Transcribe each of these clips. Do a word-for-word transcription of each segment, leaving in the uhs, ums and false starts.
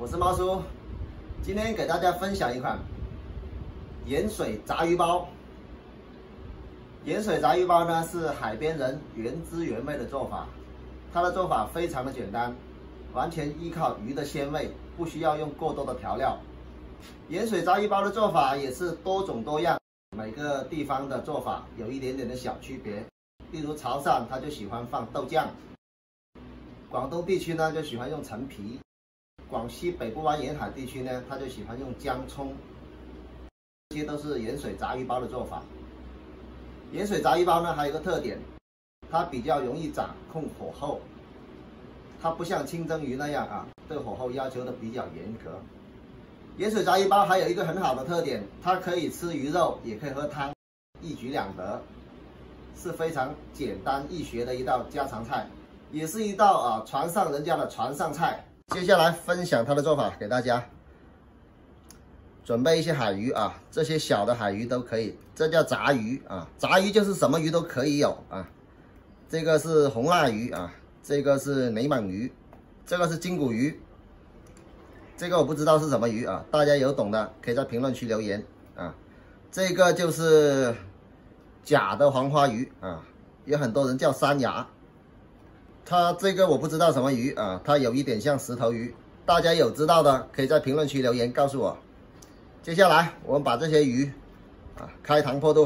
我是猫叔，今天给大家分享一款盐水炸鱼包。盐水炸鱼包呢是海边人原汁原味的做法，它的做法非常的简单，完全依靠鱼的鲜味，不需要用过多的调料。盐水炸鱼包的做法也是多种多样，每个地方的做法有一点点的小区别。例如潮汕他就喜欢放豆酱，广东地区呢就喜欢用陈皮。 广西北部湾沿海地区呢，他就喜欢用姜葱，这些都是盐水炸鱼包的做法。盐水炸鱼包呢，还有一个特点，它比较容易掌控火候，它不像清蒸鱼那样啊，对火候要求的比较严格。盐水炸鱼包还有一个很好的特点，它可以吃鱼肉，也可以喝汤，一举两得，是非常简单易学的一道家常菜，也是一道啊船上人家的船上菜。 接下来分享它的做法给大家。准备一些海鱼啊，这些小的海鱼都可以，这叫杂鱼啊。杂鱼就是什么鱼都可以有啊。这个是红辣鱼啊，这个是雷猛鱼，这个是金骨鱼，这个我不知道是什么鱼啊，大家有懂的可以在评论区留言啊。这个就是假的黄花鱼啊，有很多人叫山芽。 它这个我不知道什么鱼啊，它有一点像石头鱼，大家有知道的可以在评论区留言告诉我。接下来我们把这些鱼啊开膛破肚，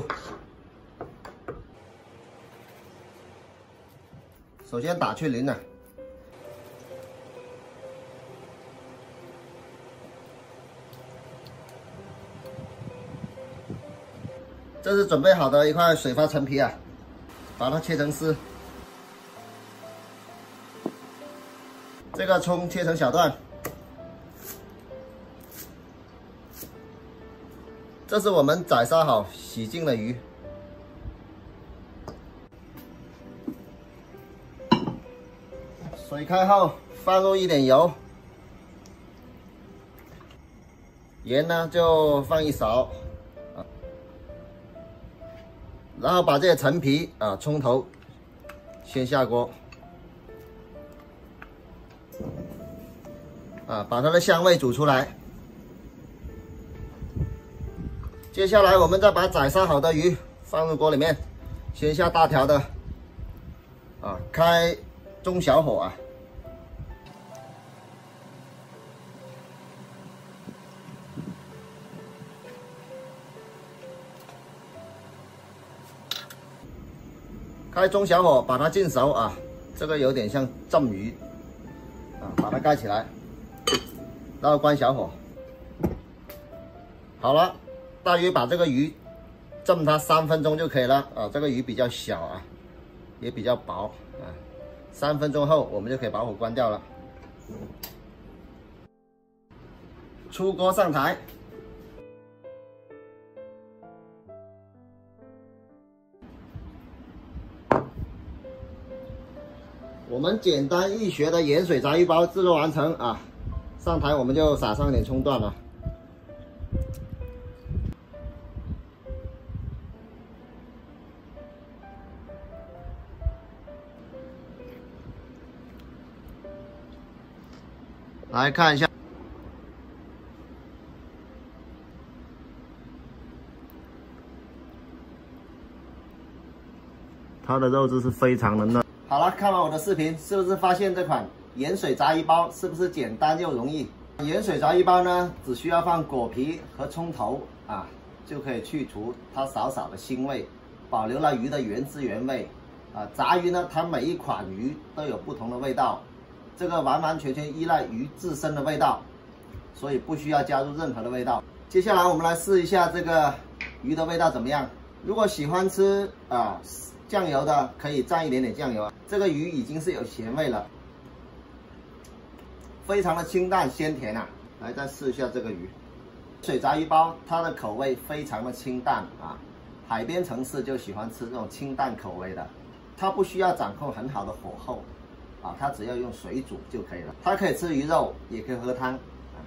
首先打去鳞呢，这是准备好的一块水发陈皮啊，把它切成丝。 这个葱切成小段，这是我们宰杀好、洗净的鱼。水开后，放入一点油，盐呢就放一勺，啊，然后把这些陈皮啊、葱头先下锅。 啊，把它的香味煮出来。接下来我们再把宰杀好的鱼放入锅里面，先下大条的，啊，开中小火啊。开中小火把它浸熟啊，这个有点像浸鱼，啊，把它盖起来。 然后关小火，好了，大约把这个鱼浸它三分钟就可以了啊。这个鱼比较小啊，也比较薄啊。三分钟后我们就可以把火关掉了。出锅上台，我们简单易学的盐水炸鱼包制作完成啊。 上台我们就撒上一点葱段了，来看一下，它的肉质是非常的嫩。好了，看完我的视频，是不是发现这款 盐水炸鱼包是不是简单又容易？盐水炸鱼包呢，只需要放果皮和葱头啊，就可以去除它少少的腥味，保留了鱼的原汁原味。啊，炸鱼呢，它每一款鱼都有不同的味道，这个完完全全依赖鱼自身的味道，所以不需要加入任何的味道。接下来我们来试一下这个鱼的味道怎么样？如果喜欢吃啊酱油的，可以蘸一点点酱油。这个鱼已经是有咸味了。 非常的清淡鲜甜啊！来，再试一下这个鱼，水炸鱼包，它的口味非常的清淡啊。海边城市就喜欢吃这种清淡口味的，它不需要掌控很好的火候啊，它只要用水煮就可以了。它可以吃鱼肉，也可以喝汤，啊、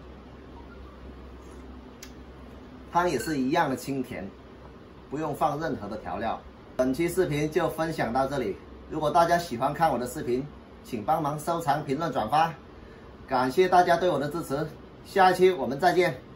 汤也是一样的清甜，不用放任何的调料。本期视频就分享到这里，如果大家喜欢看我的视频，请帮忙收藏、评论、转发。 感谢大家对我的支持，下一期我们再见。